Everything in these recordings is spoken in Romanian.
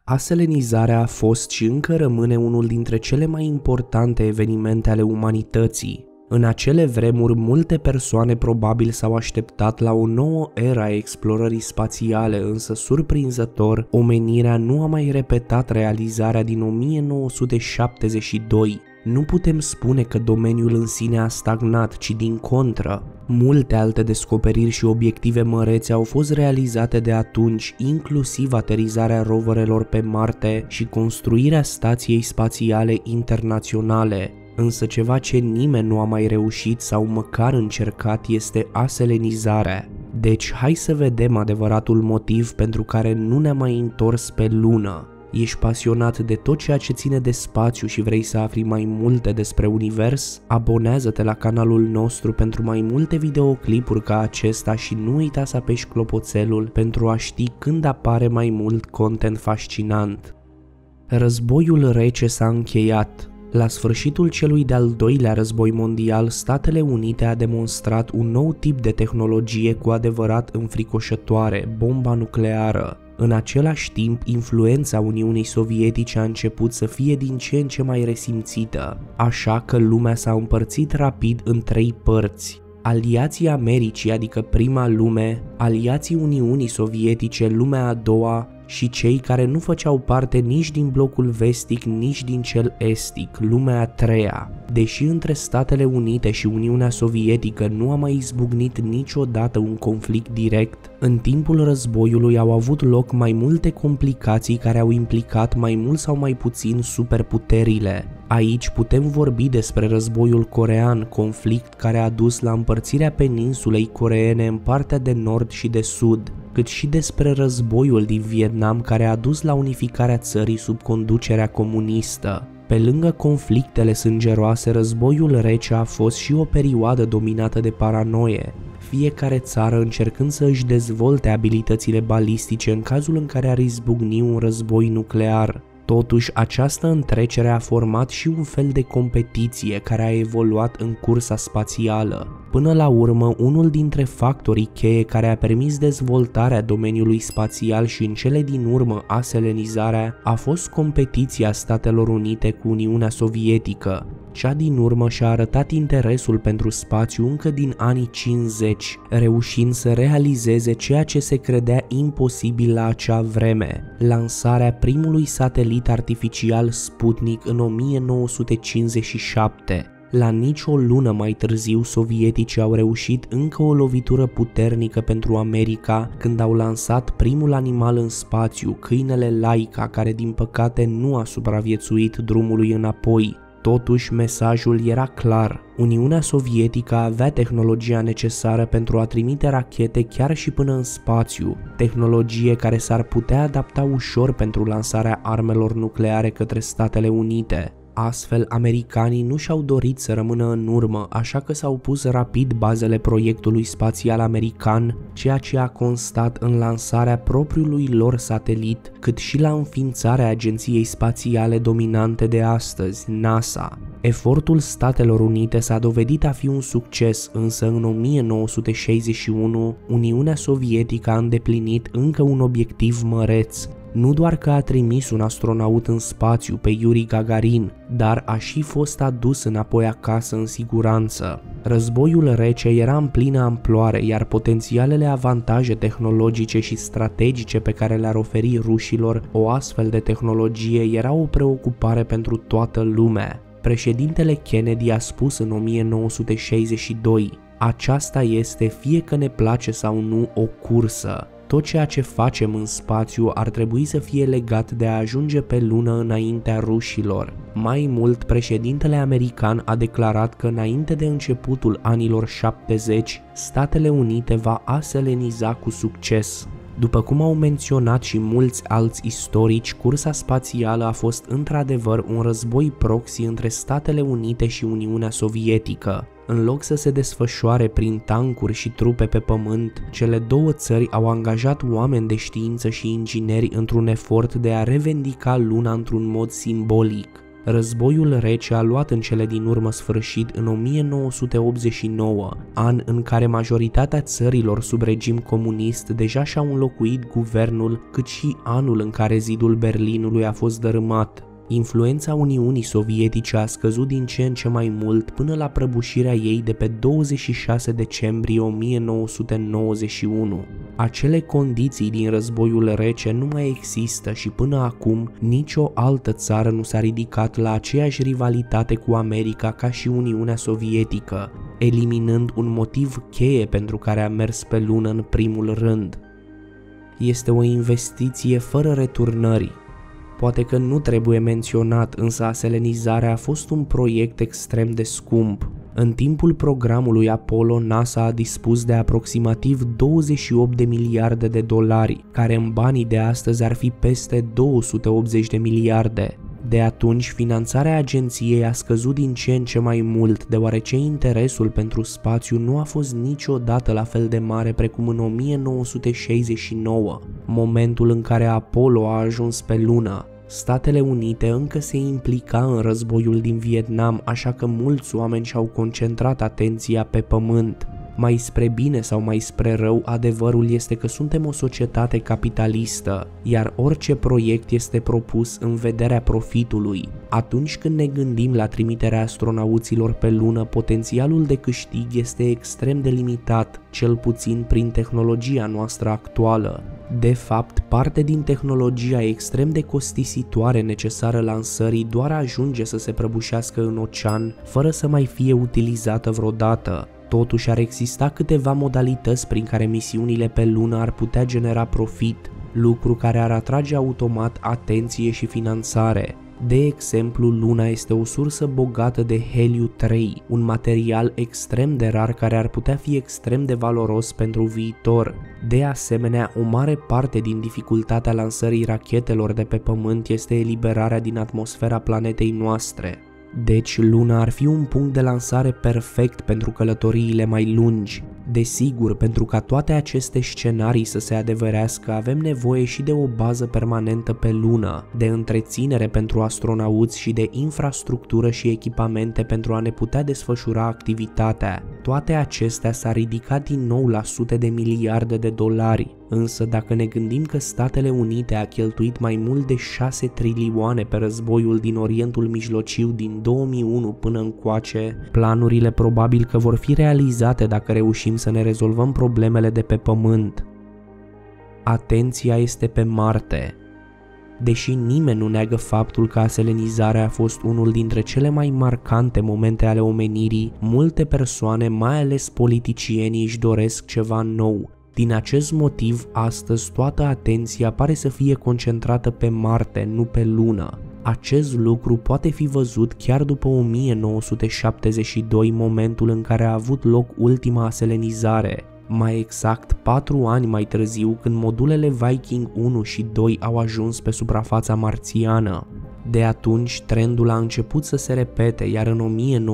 Aselenizarea a fost și încă rămâne unul dintre cele mai importante evenimente ale umanității. În acele vremuri, multe persoane probabil s-au așteptat la o nouă era a explorării spațiale, însă surprinzător, omenirea nu a mai repetat realizarea din 1972. Nu putem spune că domeniul în sine a stagnat, ci din contră. Multe alte descoperiri și obiective mărețe au fost realizate de atunci, inclusiv aterizarea roverelor pe Marte și construirea Stației Spațiale Internaționale. Însă ceva ce nimeni nu a mai reușit sau măcar încercat este aselenizarea. Deci hai să vedem adevăratul motiv pentru care nu ne-am mai întors pe lună. Ești pasionat de tot ceea ce ține de spațiu și vrei să afli mai multe despre univers? Abonează-te la canalul nostru pentru mai multe videoclipuri ca acesta și nu uita să apeși clopoțelul pentru a ști când apare mai mult content fascinant. Războiul rece s-a încheiat. La sfârșitul celui de-al doilea război mondial, Statele Unite a demonstrat un nou tip de tehnologie cu adevărat înfricoșătoare, bomba nucleară. În același timp, influența Uniunii Sovietice a început să fie din ce în ce mai resimțită, așa că lumea s-a împărțit rapid în trei părți. Aliații Americii, adică prima lume, aliații Uniunii Sovietice, lumea a doua, și cei care nu făceau parte nici din blocul vestic, nici din cel estic, lumea a treia. Deși între Statele Unite și Uniunea Sovietică nu a mai izbucnit niciodată un conflict direct, în timpul războiului au avut loc mai multe complicații care au implicat mai mult sau mai puțin superputerile. Aici putem vorbi despre războiul coreean, conflict care a dus la împărțirea peninsulei coreene în partea de nord și de sud, cât și despre războiul din Vietnam care a dus la unificarea țării sub conducerea comunistă. Pe lângă conflictele sângeroase, războiul rece a fost și o perioadă dominată de paranoie, fiecare țară încercând să își dezvolte abilitățile balistice în cazul în care ar izbucni un război nuclear. Totuși, această întrecere a format și un fel de competiție care a evoluat în cursa spațială. Până la urmă, unul dintre factorii cheie care a permis dezvoltarea domeniului spațial și în cele din urmă aselenizarea a fost competiția Statelor Unite cu Uniunea Sovietică. Cea din urmă și-a arătat interesul pentru spațiu încă din anii 50, reușind să realizeze ceea ce se credea imposibil la acea vreme, lansarea primului satelit artificial Sputnik în 1957. La nicio lună mai târziu, sovieticii au reușit încă o lovitură puternică pentru America când au lansat primul animal în spațiu, câinele Laika, care din păcate nu a supraviețuit drumului înapoi. Totuși, mesajul era clar. Uniunea Sovietică avea tehnologia necesară pentru a trimite rachete chiar și până în spațiu, tehnologie care s-ar putea adapta ușor pentru lansarea armelor nucleare către Statele Unite. Astfel, americanii nu și-au dorit să rămână în urmă, așa că s-au pus rapid bazele proiectului spațial american, ceea ce a constat în lansarea propriului lor satelit, cât și la înființarea agenției spațiale dominante de astăzi, NASA. Efortul Statelor Unite s-a dovedit a fi un succes, însă în 1961, Uniunea Sovietică a îndeplinit încă un obiectiv măreț. Nu doar că a trimis un astronaut în spațiu pe Yuri Gagarin, dar a și fost adus înapoi acasă în siguranță. Războiul rece era în plină amploare, iar potențialele avantaje tehnologice și strategice pe care le-ar oferi rușilor o astfel de tehnologie era o preocupare pentru toată lumea. Președintele Kennedy a spus în 1962: "Aceasta este, fie că ne place sau nu, o cursă. Tot ceea ce facem în spațiu ar trebui să fie legat de a ajunge pe lună înaintea rușilor." Mai mult, președintele american a declarat că înainte de începutul anilor 70, Statele Unite va aseleniza cu succes. După cum au menționat și mulți alți istorici, cursa spațială a fost într-adevăr un război proxy între Statele Unite și Uniunea Sovietică. În loc să se desfășoare prin tancuri și trupe pe pământ, cele două țări au angajat oameni de știință și ingineri într-un efort de a revendica luna într-un mod simbolic. Războiul rece a luat în cele din urmă sfârșit în 1989, an în care majoritatea țărilor sub regim comunist deja și-au înlocuit guvernul, cât și anul în care zidul Berlinului a fost dărâmat. Influența Uniunii Sovietice a scăzut din ce în ce mai mult până la prăbușirea ei de pe 26 decembrie 1991. Acele condiții din războiul rece nu mai există și până acum nicio altă țară nu s-a ridicat la aceeași rivalitate cu America ca și Uniunea Sovietică, eliminând un motiv cheie pentru care a mers pe lună în primul rând. Este o investiție fără returnări. Poate că nu trebuie menționat, însă aselenizarea a fost un proiect extrem de scump. În timpul programului Apollo, NASA a dispus de aproximativ 28 de miliarde de dolari, care în banii de astăzi ar fi peste 280 de miliarde. De atunci, finanțarea agenției a scăzut din ce în ce mai mult, deoarece interesul pentru spațiu nu a fost niciodată la fel de mare precum în 1969, momentul în care Apollo a ajuns pe lună. Statele Unite încă se implica în războiul din Vietnam, așa că mulți oameni și-au concentrat atenția pe pământ. Mai spre bine sau mai spre rău, adevărul este că suntem o societate capitalistă, iar orice proiect este propus în vederea profitului. Atunci când ne gândim la trimiterea astronauților pe lună, potențialul de câștig este extrem de limitat, cel puțin prin tehnologia noastră actuală. De fapt, parte din tehnologia extrem de costisitoare necesară lansării doar ajunge să se prăbușească în ocean, fără să mai fie utilizată vreodată. Totuși ar exista câteva modalități prin care misiunile pe lună ar putea genera profit, lucru care ar atrage automat atenție și finanțare. De exemplu, luna este o sursă bogată de heliu-3, un material extrem de rar care ar putea fi extrem de valoros pentru viitor. De asemenea, o mare parte din dificultatea lansării rachetelor de pe Pământ este eliberarea din atmosfera planetei noastre. Deci, luna ar fi un punct de lansare perfect pentru călătoriile mai lungi. Desigur, pentru ca toate aceste scenarii să se adeverească, avem nevoie și de o bază permanentă pe lună, de întreținere pentru astronauți și de infrastructură și echipamente pentru a ne putea desfășura activitatea. Toate acestea s-ar ridica din nou la sute de miliarde de dolari. Însă dacă ne gândim că Statele Unite a cheltuit mai mult de 6 trilioane pe războiul din Orientul Mijlociu din 2001 până încoace, planurile probabil că vor fi realizate dacă reușim să ne rezolvăm problemele de pe Pământ. Atenția este pe Marte. Deși nimeni nu neagă faptul că aselenizarea a fost unul dintre cele mai marcante momente ale omenirii, multe persoane, mai ales politicienii, își doresc ceva nou. Din acest motiv, astăzi toată atenția pare să fie concentrată pe Marte, nu pe Lună. Acest lucru poate fi văzut chiar după 1972, momentul în care a avut loc ultima aselenizare. Mai exact, 4 ani mai târziu, când modulele Viking 1 și 2 au ajuns pe suprafața marțiană. De atunci, trendul a început să se repete, iar în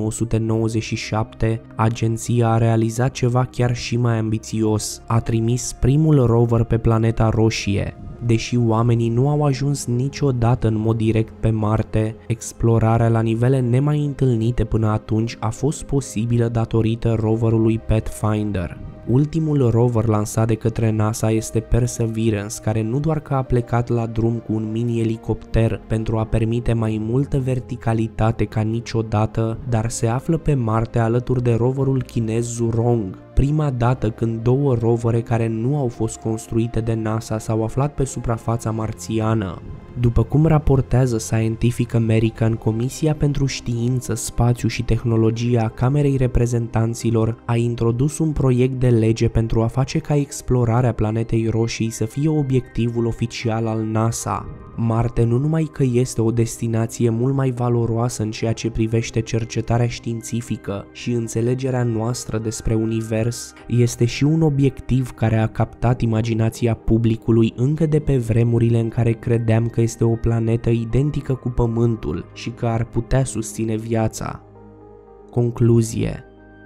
1997, agenția a realizat ceva chiar și mai ambițios. A trimis primul rover pe planeta Roșie. Deși oamenii nu au ajuns niciodată în mod direct pe Marte, explorarea la nivele nemai întâlnite până atunci a fost posibilă datorită roverului Pathfinder. Ultimul rover lansat de către NASA este Perseverance, care nu doar că a plecat la drum cu un mini-elicopter pentru a permite mai multă verticalitate ca niciodată, dar se află pe Marte alături de roverul chinez Zhurong. Prima dată când două rovere care nu au fost construite de NASA s-au aflat pe suprafața marțiană. După cum raportează Scientific American, Comisia pentru Știință, Spațiu și Tehnologie a Camerei Reprezentanților a introdus un proiect de lege pentru a face ca explorarea planetei Roșii să fie obiectivul oficial al NASA. Marte nu numai că este o destinație mult mai valoroasă în ceea ce privește cercetarea științifică și înțelegerea noastră despre univers, este și un obiectiv care a captat imaginația publicului încă de pe vremurile în care credeam că este o planetă identică cu Pământul și că ar putea susține viața. Concluzie: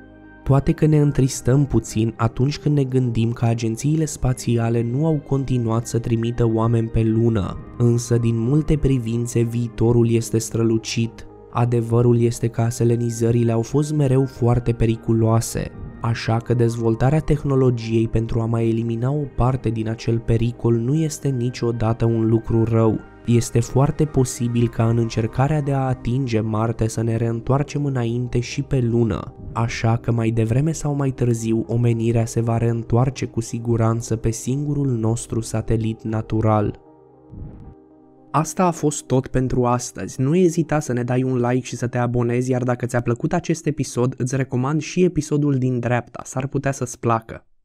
Poate că ne întristăm puțin atunci când ne gândim că agențiile spațiale nu au continuat să trimită oameni pe lună, însă din multe privințe viitorul este strălucit. Adevărul este că aselenizările au fost mereu foarte periculoase, așa că dezvoltarea tehnologiei pentru a mai elimina o parte din acel pericol nu este niciodată un lucru rău. Este foarte posibil ca în încercarea de a atinge Marte să ne reîntoarcem înainte și pe lună, așa că mai devreme sau mai târziu omenirea se va reîntoarce cu siguranță pe singurul nostru satelit natural. Asta a fost tot pentru astăzi. Nu ezita să ne dai un like și să te abonezi, iar dacă ți-a plăcut acest episod, îți recomand și episodul din dreapta, s-ar putea să-ți placă.